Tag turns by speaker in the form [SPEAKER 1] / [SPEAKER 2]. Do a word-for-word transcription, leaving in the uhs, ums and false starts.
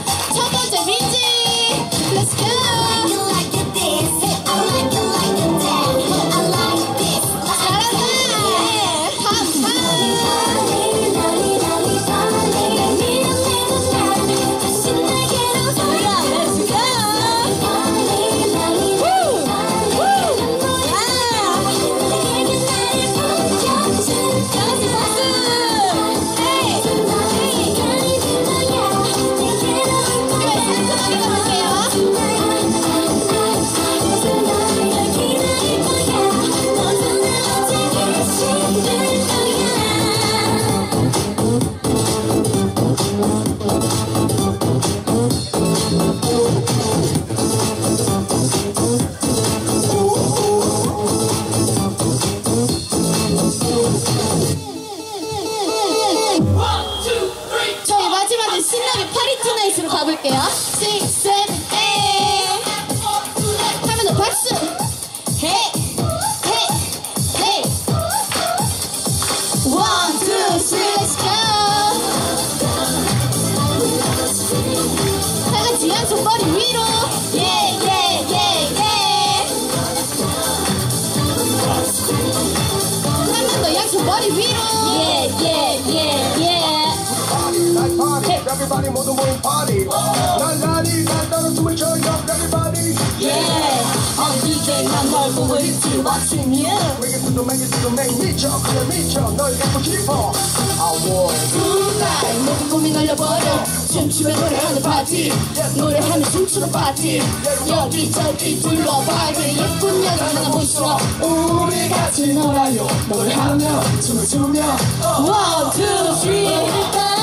[SPEAKER 1] 첫 번째 민지. Let's go. 가볼게요. Six, seven, eight. 하면 더 박수. Hey, hey, hey. One, two, three, let's go. 다 같이 양손 머리 위로. Yeah, yeah, yeah, yeah. 한 번 더 양손 머리 위로. Yeah, yeah, yeah, yeah.
[SPEAKER 2] Like party, everybody 모두 모인 party. 날라리 날따라 춤을 춰요, everybody.
[SPEAKER 1] Yeah, I'm 디제이 난 널 보고 있지, watching you.
[SPEAKER 2] Make it to the make it to the make 미쳐, 그래 미쳐, 널 갖고 싶어. I want
[SPEAKER 1] tonight 모든 고민 날려버려. 춤추며 노래하는 파티, 노래하는 춤추는 파티. 여기저기 둘러봐도 예쁜 여자 하나 보시오. 우리 같이 놀아요. 노래하며 춤을 추며. One, two, three.